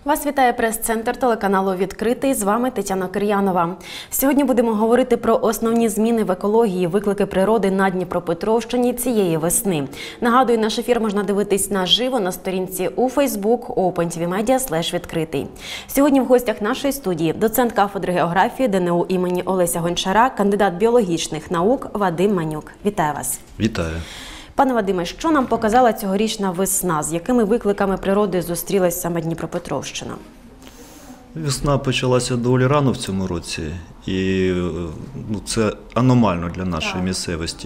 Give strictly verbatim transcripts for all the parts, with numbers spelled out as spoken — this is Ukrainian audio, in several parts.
Вас вітає прес-центр телеканалу «Відкритий». З вами Тетяна Кир'янова. Сьогодні будемо говорити про основні зміни в екології, виклики природи на Дніпропетровщині цієї весни. Нагадую, наш ефір можна дивитись наживо на сторінці у Facebook OpenTVMedia слеш відкритий. Сьогодні в гостях нашої студії доцент кафедри географії ДНУ імені Олеся Гончара, кандидат біологічних наук Вадим Манюк. Вітаю вас. Вітаю. Пане Вадиме, що нам показала цьогорічна весна? З якими викликами природи зустрілась саме Дніпропетровщина? Весна почалася доволі рано в цьому році, і ну, це аномально для нашої так. місцевості.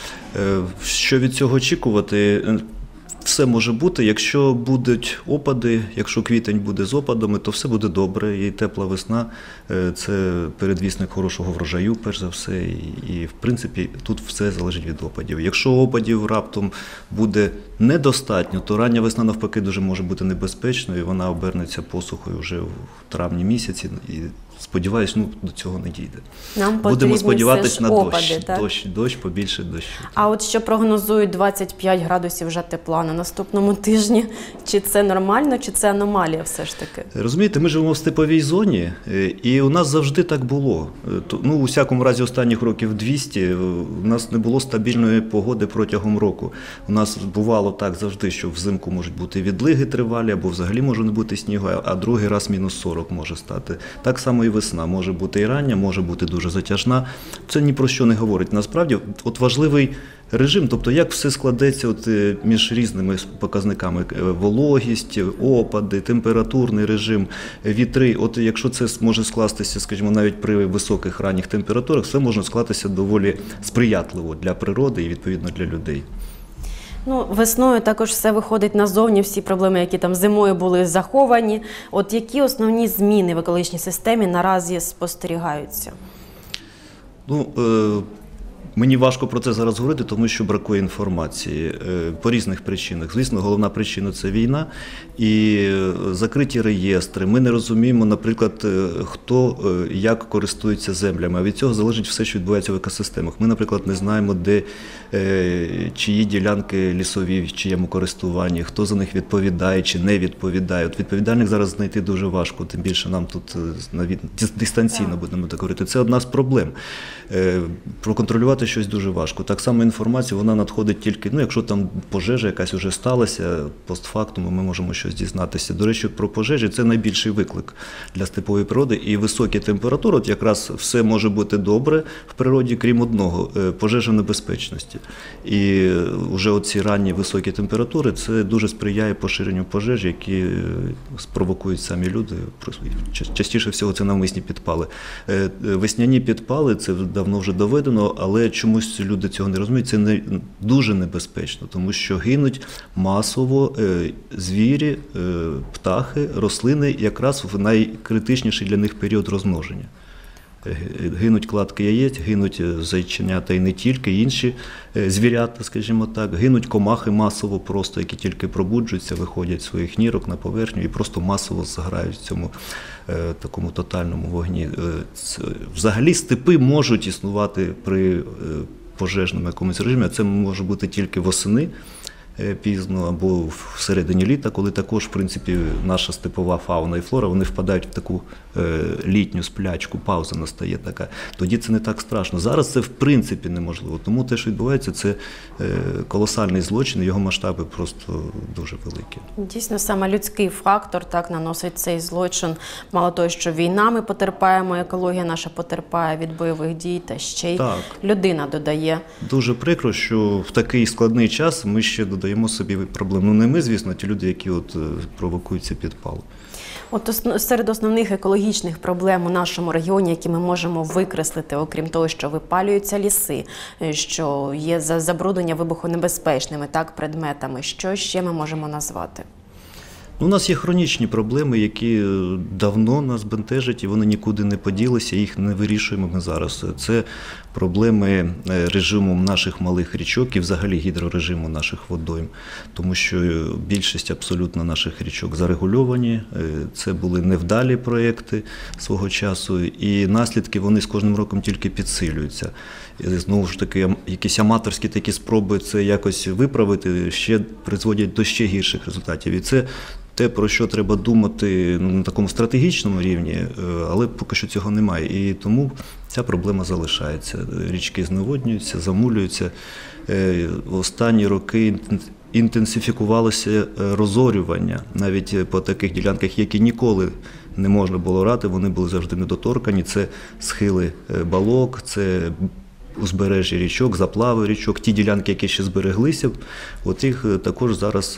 Що від цього очікувати? Все може бути, якщо будуть опади, якщо квітень буде з опадами, то все буде добре. І тепла весна – це передвісник хорошого врожаю, перш за все. І, в принципі, тут все залежить від опадів. Якщо опадів раптом буде недостатньо, то рання весна, навпаки, дуже може бути небезпечною. Вона обернеться посухою вже в травні місяці. І сподіваюсь, ну, до цього не дійде. Нам Будемо сподіватися на опади, дощ, так? дощ, дощ, побільше дощу. А от що прогнозують двадцять п'ять градусів вже тепла на наступному тижні? Чи це нормально, чи це аномалія все ж таки? Розумієте, ми живемо в степовій зоні, і у нас завжди так було. Ну, у всякому разі, останніх років двісті у нас не було стабільної погоди протягом року. У нас бувало так завжди, що взимку можуть бути відлиги тривалі, або взагалі може не бути снігу, а другий раз мінус сорок може стати. Так само і весна може бути і рання, може бути дуже затяжна. Це ні про що не говорить. Насправді, от важливий режим, тобто як все складеться от між різними показниками: вологість, опади, температурний режим, вітри. От якщо це може скластися, скажімо, навіть при високих ранніх температурах, все може скластися доволі сприятливо для природи і, відповідно, для людей. Ну, весною також все виходить назовні, всі проблеми, які там зимою були заховані. От які основні зміни в екологічній системі наразі спостерігаються? Ну, е Мені важко про це зараз говорити, тому що бракує інформації по різних причинах. Звісно, головна причина – це війна і закриті реєстри. Ми не розуміємо, наприклад, хто як користується землями, а від цього залежить все, що відбувається в екосистемах. Ми, наприклад, не знаємо, де чиї ділянки лісові, в чиєму користуванні, хто за них відповідає чи не відповідає. От відповідальних зараз знайти дуже важко, тим більше нам тут дистанційно будемо так говорити. Це одна з проблем. Проконтролювати щось дуже важко. Так само інформація, вона надходить тільки, ну, якщо там пожежа якась вже сталася, постфактум ми можемо щось дізнатися. До речі, про пожежі – це найбільший виклик для степової природи. І високі температури, от якраз все може бути добре в природі, крім одного – пожежа небезпечності. І вже оці ранні високі температури, це дуже сприяє поширенню пожеж, які спровокують самі люди. Частіше всього це навмисні підпали. Весняні підпали – це давно вже доведено, але чомусь люди цього не розуміють, це не, дуже небезпечно, тому що гинуть масово е, звірі, е, птахи, рослини якраз в найкритичніший для них період розмноження. Гинуть кладки яєць, гинуть зайченята і не тільки, інші звірята, скажімо так, гинуть комахи масово просто, які тільки пробуджуються, виходять з своїх нірок на поверхню і просто масово згорають в цьому е, такому тотальному вогні. Це, взагалі степи можуть існувати при е, пожежному якомусь режимі, а це може бути тільки восени, пізно або всередині літа, коли також, в принципі, наша степова фауна і флора, вони впадають в таку е, літню сплячку, пауза настає така. Тоді це не так страшно. Зараз це, в принципі, неможливо. Тому те, що відбувається, це е, колосальний злочин, його масштаби просто дуже великі. Дійсно, саме людський фактор так наносить цей злочин. Мало того, що війна ми потерпаємо, екологія наша потерпає від бойових дій, та ще й так. людина додає. Дуже прикро, що в такий складний час ми ще додаємо даємо собі проблем. Ну не ми, звісно, а ті люди, які от провокують ці підпали. От основ, серед основних екологічних проблем у нашому регіоні, які ми можемо викреслити, окрім того, що випалюються ліси, що є забруднення вибухонебезпечними так, предметами, що ще ми можемо назвати? У нас є хронічні проблеми, які давно нас бентежать, і вони нікуди не поділися, їх не вирішуємо ми зараз. Це проблеми режиму наших малих річок і взагалі гідрорежиму наших водойм, тому що більшість абсолютно наших річок зарегульовані, це були невдалі проєкти свого часу, і наслідки вони з кожним роком тільки підсилюються. І, знову ж таки, якісь аматорські такі спроби це якось виправити, ще призводять до ще гірших результатів. І це те, про що треба думати ну, на такому стратегічному рівні, але поки що цього немає. І тому ця проблема залишається. Річки зневоднюються, замулюються. В останні роки інтенсифікувалося розорювання навіть по таких ділянках, які ніколи не можна було орати, вони були завжди недоторкані. Це схили балок, це узбережжя річок, заплави річок, ті ділянки, які ще збереглися, от їх також зараз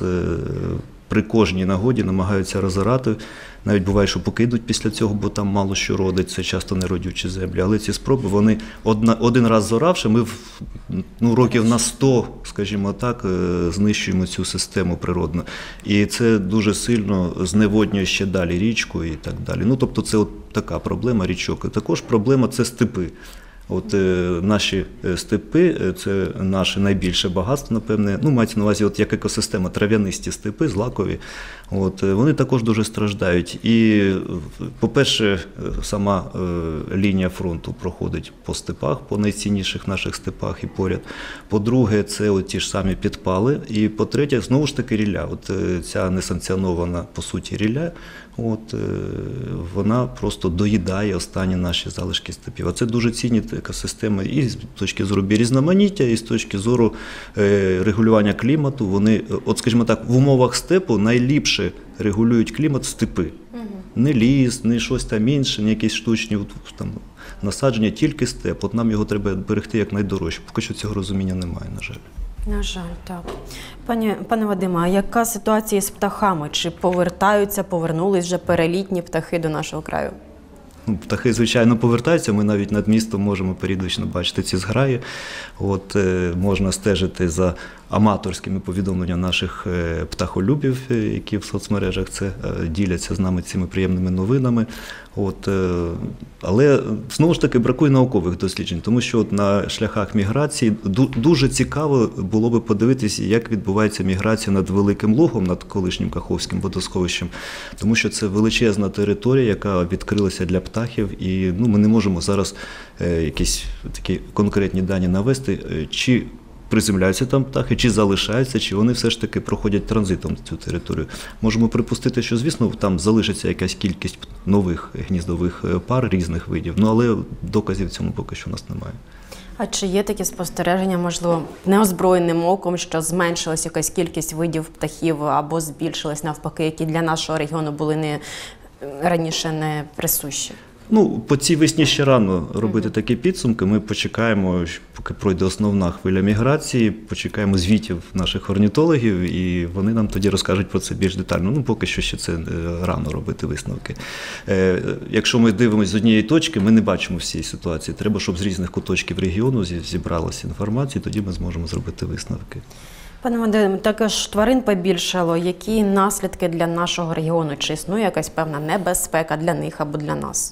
при кожній нагоді намагаються розорати. Навіть буває, що покидуть після цього, бо там мало що родить, це часто неродючі землі. Але ці спроби, вони одна, один раз зоравши, ми в, ну, років на сто, скажімо так, знищуємо цю систему природну. І це дуже сильно зневоднює ще далі річку і так далі. Ну, тобто це от така проблема річок. І також проблема – це степи. От е, наші степи – це наше найбільше багатство, напевне, ну, мається на увазі, от як екосистема, трав'янисті степи, злакові, от, вони також дуже страждають. І, по-перше, сама е, лінія фронту проходить по степах, по найцінніших наших степах і поряд. По-друге, це от ті ж самі підпали. І, по-третє, знову ж таки, рілля. От е, ця несанкціонована, по суті, рілля, от, е, вона просто доїдає останні наші залишки степів. А це дуже цінні екосистеми і з точки зору біорізноманіття, і з точки зору е, регулювання клімату. Вони, от скажімо так, в умовах степу найліпше регулюють клімат степи. Угу. Не ліс, не щось там інше, не якісь штучні там, насадження, тільки степ. От нам його треба берегти як найдорожче. Поки що цього розуміння немає, на жаль. На жаль, так. Пані, пане Вадиме, а яка ситуація з птахами? Чи повертаються, повернулись вже перелітні птахи до нашого краю? Птахи, звичайно, повертаються, ми навіть над містом можемо періодично бачити ці зграї. От, е, можна стежити за аматорськими повідомленнями наших е, птахолюбів, які в соцмережах це е, діляться з нами цими приємними новинами. От, е, але, знову ж таки, бракує наукових досліджень, тому що от на шляхах міграції ду- дуже цікаво було би подивитися, як відбувається міграція над Великим Лугом, над колишнім Каховським водосховищем, тому що це величезна територія, яка відкрилася для птахів, і ну, ми не можемо зараз е, якісь такі конкретні дані навести, е, чи приземляються там птахи, чи залишаються, чи вони все ж таки проходять транзитом цю територію. Можемо припустити, що, звісно, там залишиться якась кількість нових гніздових пар різних видів, ну, але доказів цьому поки що у нас немає. А чи є такі спостереження, можливо, неозброєним оком, що зменшилась якась кількість видів птахів або збільшилась навпаки, які для нашого регіону були не, раніше не присущі? Ну, по цій весні ще рано робити такі підсумки. Ми почекаємо, поки пройде основна хвиля міграції, почекаємо звітів наших орнітологів, і вони нам тоді розкажуть про це більш детально. Ну, поки що ще це рано робити висновки. Е, якщо ми дивимося з однієї точки, ми не бачимо всієї ситуації. Треба, щоб з різних куточків регіону зібралася інформація, тоді ми зможемо зробити висновки. Пане Вадиме, також тварин побільшало. Які наслідки для нашого регіону? Чи існує якась певна небезпека для них або для нас?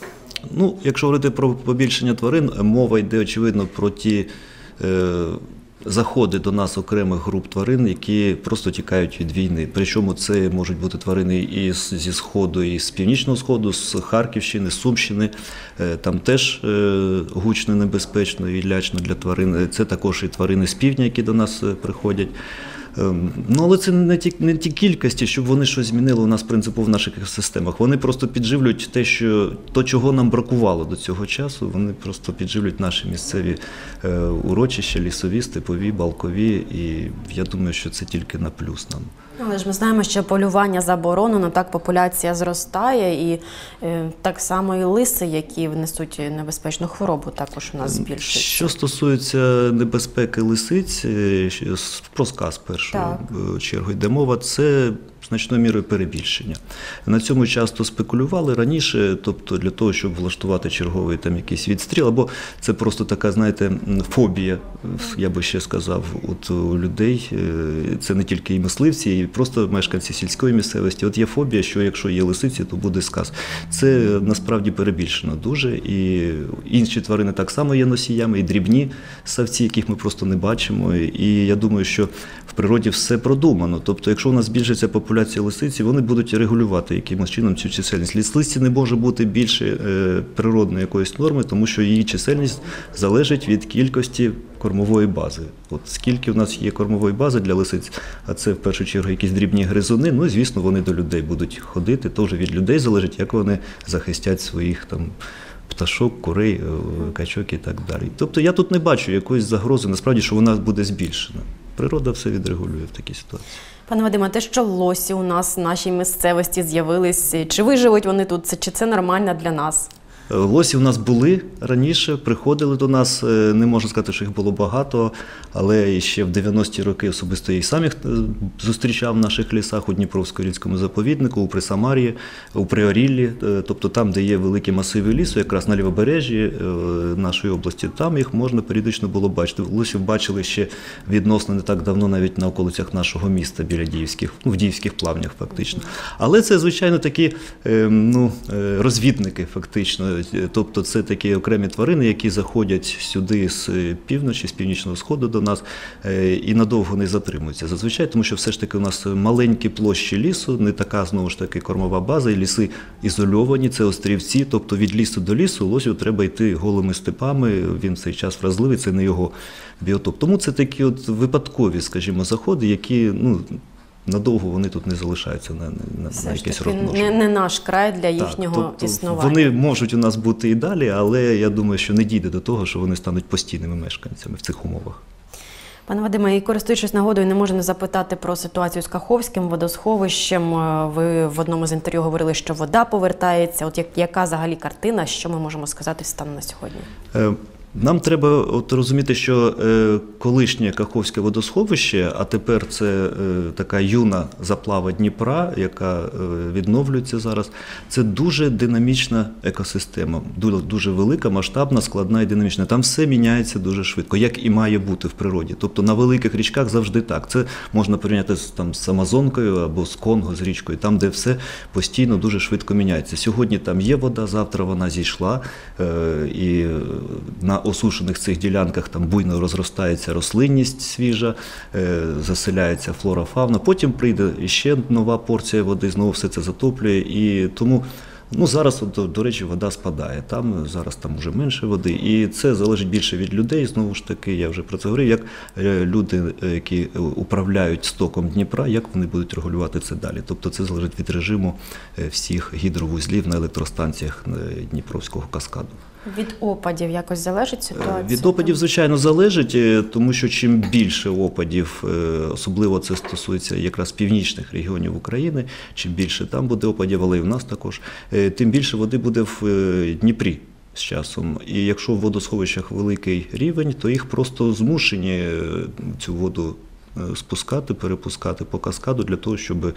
Ну, якщо говорити про побільшення тварин, мова йде, очевидно, про ті е, заходи до нас окремих груп тварин, які просто тікають від війни. Причому це можуть бути тварини і зі Сходу, і з Північного Сходу, з Харківщини, з Сумщини. Е, там теж е, гучно, небезпечно і лячно для тварин. Це також і тварини з півдня, які до нас приходять. Ну, але це не ті, не ті кількості, щоб вони щось змінили у нас принципово в наших екосистемах. Вони просто підживлюють те, що, то, чого нам бракувало до цього часу, вони просто підживлюють наші місцеві е, урочища, лісові, степові, балкові, і я думаю, що це тільки на плюс нам. Але ж ми знаємо, що полювання заборонено, так популяція зростає, і е, так само і лиси, які несуть небезпечну хворобу, також у нас збільшуються. Що стосується небезпеки лисиць, про сказ першою чергою йде мова, це значною мірою перебільшення. На цьому часто спекулювали раніше, тобто для того, щоб влаштувати черговий там якийсь відстріл, або це просто така, знаєте, фобія, я би ще сказав, от у людей, це не тільки і мисливці, і просто мешканці сільської місцевості. От є фобія, що якщо є лисиці, то буде сказ. Це насправді перебільшено дуже, і інші тварини так само є носіями, і дрібні савці, яких ми просто не бачимо, і я думаю, що в природі все продумано. Тобто, якщо у нас збільшиться популяція популяції лисиці, вони будуть регулювати якимось чином цю чисельність. Лисиці не може бути більше природної якоїсь норми, тому що її чисельність залежить від кількості кормової бази. От скільки в нас є кормової бази для лисиць, а це в першу чергу якісь дрібні гризуни, ну і звісно вони до людей будуть ходити, теж від людей залежить, як вони захистять своїх там пташок, курей, качок і так далі. Тобто я тут не бачу якоїсь загрози, насправді, що вона буде збільшена. Природа все відрегулює в такій ситуації. Пане Вадиме, те, що лосі у нас в нашій місцевості з'явились, чи виживуть вони тут, чи це нормально для нас? Лосі у нас були раніше, приходили до нас, не можу сказати, що їх було багато, але ще в дев'яності роки особисто я їх сам їх зустрічав в наших лісах у Дніпровсько-Рільському заповіднику, у Присамар'ї, у Приоріллі, тобто там, де є великі масиви лісу, якраз на лівобережжі нашої області, там їх можна періодично було бачити. Лосів бачили ще відносно не так давно навіть на околицях нашого міста, біля Діївських, ну, в Діївських плавнях фактично. Але це, звичайно, такі ну, розвідники фактично. Тобто це такі окремі тварини, які заходять сюди з півночі, з північного сходу до нас і надовго не затримуються. Зазвичай, тому що все ж таки у нас маленькі площі лісу, не така, знову ж таки, кормова база, і ліси ізольовані, це острівці, тобто від лісу до лісу лосю треба йти голими степами, він в цей час вразливий, це не його біотоп. Тому це такі от випадкові, скажімо, заходи, які, ну, надовго вони тут не залишаються на, на, на якесь розмноження. Не, не наш край для їхнього так, тобто існування. Вони можуть у нас бути і далі, але я думаю, що не дійде до того, що вони стануть постійними мешканцями в цих умовах. Пане Вадиме, і користуючись нагодою, не можу не запитати про ситуацію з Каховським водосховищем. Ви в одному з інтерв'ю говорили, що вода повертається. От як, яка взагалі картина, що ми можемо сказати станом на сьогодні? Е, Нам треба от розуміти, що е, колишнє Каховське водосховище, а тепер це е, така юна заплава Дніпра, яка е, відновлюється зараз, це дуже динамічна екосистема, дуже, дуже велика, масштабна, складна і динамічна. Там все міняється дуже швидко, як і має бути в природі. Тобто на великих річках завжди так. Це можна порівняти з, там, з Амазонкою або з Конго, з річкою, там, де все постійно дуже швидко міняється. Сьогодні там є вода, завтра вона зійшла, е, і на осушених цих ділянках там буйно розростається рослинність свіжа, е, заселяється флора, фауна, потім прийде ще нова порція води, знову все це затоплює, і тому ну, зараз, до, до речі, вода спадає, там зараз там вже менше води, і це залежить більше від людей, знову ж таки, я вже про це говорив, як люди, які управляють стоком Дніпра, як вони будуть регулювати це далі. Тобто це залежить від режиму всіх гідровузлів на електростанціях Дніпровського каскаду. Від опадів якось залежить ситуація? Від опадів, звичайно, залежить, тому що чим більше опадів, особливо це стосується якраз північних регіонів України, чим більше там буде опадів, але і в нас також, тим більше води буде в Дніпрі з часом. І якщо в водосховищах великий рівень, то їх просто змушені цю воду спускати, перепускати по каскаду для того, щоб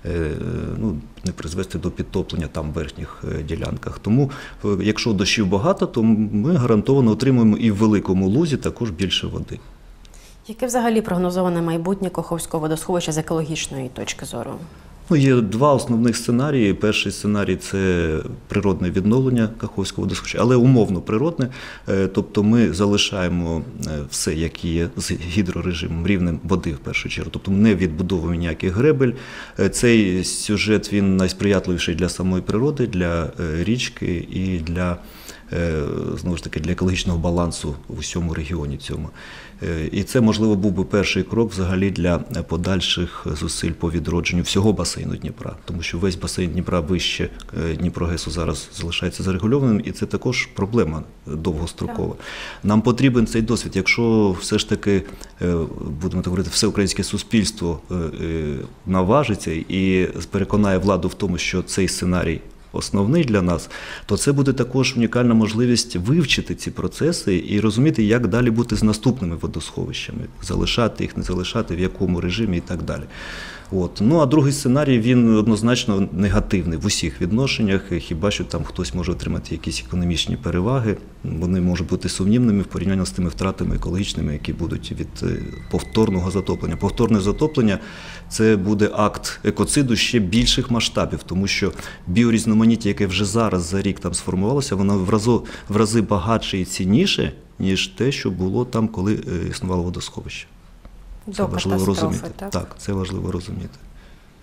ну, не призвести до підтоплення там в верхніх ділянках. Тому, якщо дощів багато, то ми гарантовано отримуємо і в великому лузі також більше води. Яке взагалі прогнозоване майбутнє Каховського водосховища з екологічної точки зору? Ну, є два основних сценарії. Перший сценарій – це природне відновлення Каховського водосховища, але умовно природне. Тобто ми залишаємо все, як є, з гідрорежимом, рівнем води в першу чергу. Тобто ми не відбудовуємо ніяких гребель. Цей сюжет, він найсприятливіший для самої природи, для річки і для, знову ж таки, для екологічного балансу в усьому регіоні цьому. І це, можливо, був би перший крок взагалі для подальших зусиль по відродженню всього басейну Дніпра, тому що весь басейн Дніпра вище Дніпрогесу зараз залишається зарегульованим, і це також проблема довгострокова. Нам потрібен цей досвід. Якщо все ж таки, будемо так говорити, все українське суспільство наважиться і переконає владу в тому, що цей сценарій основний для нас, то це буде також унікальна можливість вивчити ці процеси і розуміти, як далі бути з наступними водосховищами, залишати їх, не залишати, в якому режимі і так далі. От. Ну, а другий сценарій, він однозначно негативний в усіх відношеннях, хіба що там хтось може отримати якісь економічні переваги, вони можуть бути сумнівними в порівнянні з тими втратами екологічними, які будуть від повторного затоплення. Повторне затоплення – це буде акт екоциду ще більших масштабів, тому що біорізноманіття, яке вже зараз за рік там сформувалося, воно в рази, в рази багатше і цінніше, ніж те, що було там, коли існувало водосховище. Це До важливо розуміти. Так? Так, це важливо розуміти.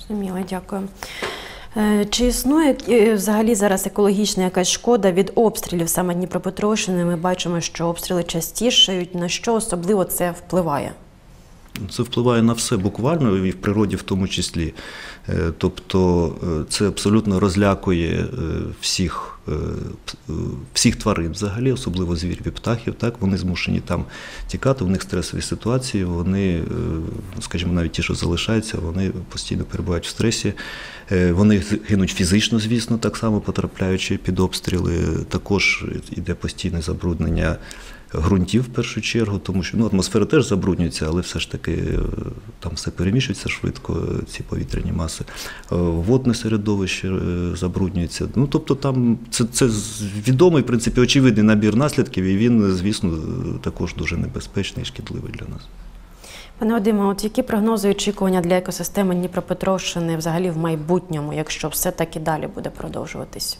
Зрозуміло, дякую. Е, Чи існує е, взагалі зараз екологічна якась шкода від обстрілів саме Дніпропетровщини? Ми бачимо, що обстріли частішають. На що особливо це впливає? Це впливає на все буквально, і в природі в тому числі. Е, Тобто е, це абсолютно розлякує е, всіх, е, п- е, всіх тварин взагалі, особливо звірів і птахів. Так? Вони змушені там тікати, у них стресові ситуації, вони, е, скажімо, навіть ті, що залишаються, вони постійно перебувають в стресі. Е, Вони гинуть фізично, звісно, так само потрапляючи під обстріли. Також йде постійне забруднення ґрунтів в першу чергу, тому що ну, атмосфера теж забруднюється, але все ж таки е, там все переміщується швидко, е, ці повітряні маси. Е, Водне середовище е, забруднюється. Ну, тобто там це, це з- відомий, в принципі, очевидний набір наслідків, і він, звісно, е, також дуже небезпечний і шкідливий для нас. Пане Вадиме, от які прогнози і очікування для екосистеми Дніпропетровщини взагалі в майбутньому, якщо все так і далі буде продовжуватись?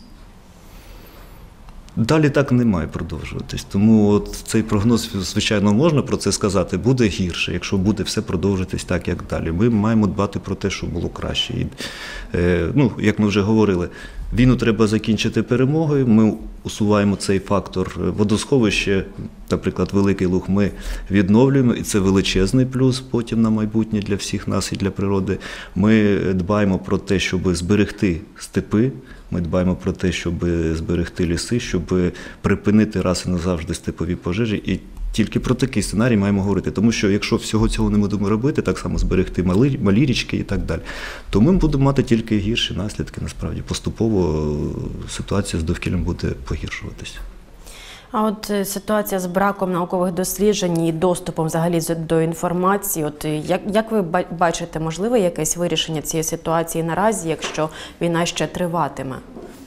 Далі так не має продовжуватись. Тому от цей прогноз, звичайно, можна про це сказати, буде гірше, якщо буде все продовжитись так, як далі. Ми маємо дбати про те, щоб було краще. І, е, ну, як ми вже говорили, війну треба закінчити перемогою. Ми усуваємо цей фактор водосховище, наприклад, Великий Луг, ми відновлюємо, і це величезний плюс потім на майбутнє для всіх нас і для природи. Ми дбаємо про те, щоб зберегти степи. Ми дбаємо про те, щоб зберегти ліси, щоб припинити раз і назавжди степові пожежі. І тільки про такий сценарій маємо говорити. Тому що якщо всього цього не будемо робити, так само зберегти малі, малі річки і так далі, то ми будемо мати тільки гірші наслідки, насправді. Поступово ситуація з довкіллям буде погіршуватися. А от е, ситуація з браком наукових досліджень і доступом взагалі з- до інформації, от е, як, як ви ба- бачите, можливе якесь вирішення цієї ситуації наразі, якщо війна ще триватиме?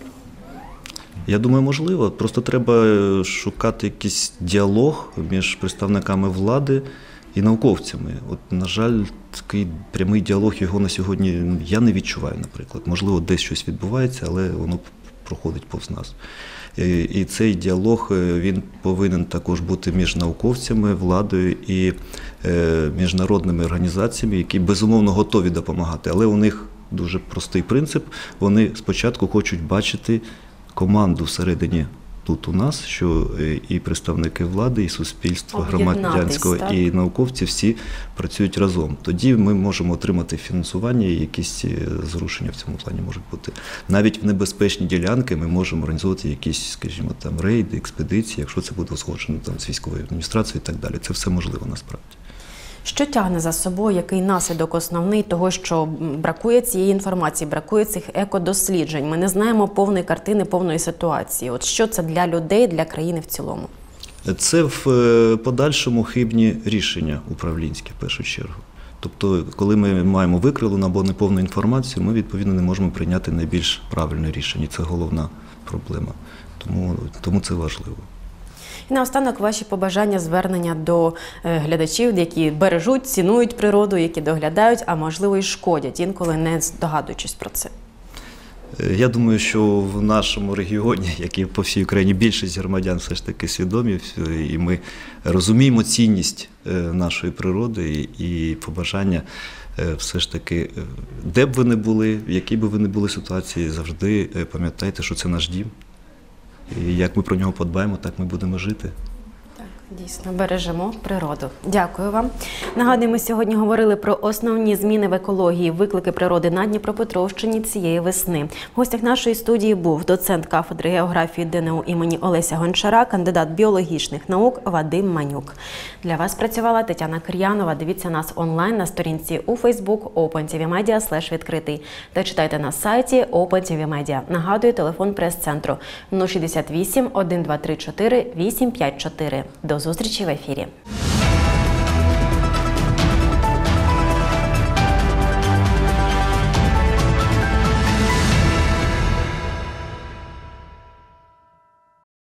Я думаю, можливо. Просто треба шукати якийсь діалог між представниками влади і науковцями. От, на жаль, такий прямий діалог, його на сьогодні я не відчуваю, наприклад. Можливо, десь щось відбувається, але воно проходить повз нас. І, і цей діалог, е, він повинен також бути між науковцями, владою і е, міжнародними організаціями, які, безумовно, готові допомагати. Але у них дуже простий принцип. Вони спочатку хочуть бачити команду всередині тут у нас, що е, і представники влади, і суспільства Об'єднатись, громадянського, так? і науковці всі працюють разом. Тоді ми можемо отримати фінансування, і якісь е, зрушення в цьому плані можуть бути. Навіть в небезпечні ділянки ми можемо організовувати якісь, скажімо, там рейди, експедиції, якщо це буде узгоджено там з військовою адміністрацією і так далі. Це все можливо насправді. Що тягне за собою, який наслідок основний того, що м, бракує цієї інформації, бракує цих екодосліджень? Ми не знаємо повної картини, повної ситуації. От що це для людей, для країни в цілому? Це в е, подальшому хибні рішення управлінські, в першу чергу. Тобто, коли ми маємо викривлену або неповну інформацію, ми, відповідно, не можемо прийняти найбільш правильне рішення. І це головна проблема. Тому, тому це важливо. І наостанок ваші побажання, звернення до е, глядачів, які бережуть, цінують природу, які доглядають, а можливо і шкодять, інколи не здогадуючись про це. Е, Я думаю, що в нашому регіоні, як і по всій Україні, більшість громадян все ж таки свідомі, і ми розуміємо цінність е, нашої природи і і побажання е, все ж таки, е, де б ви не були, в якій би ви не були ситуації, завжди е, пам'ятайте, що це наш дім. І як ми про нього подбаємо, так ми будемо жити. Дійсно, бережемо природу. Дякую вам. Нагадую, ми сьогодні говорили про основні зміни в екології, виклики природи на Дніпропетровщині цієї весни. В гостях нашої студії був доцент кафедри географії ДНУ імені Олеся Гончара, кандидат біологічних наук Вадим Манюк. Для вас працювала Тетяна Кир'янова. Дивіться нас онлайн на сторінці у Facebook OpenTVMedia слеш відкритий та читайте на сайті OpenTVMedia. Нагадую, телефон прес-центру нуль шістдесят вісім, один два три чотири, вісім п'ять чотири. До зустрічі в ефірі.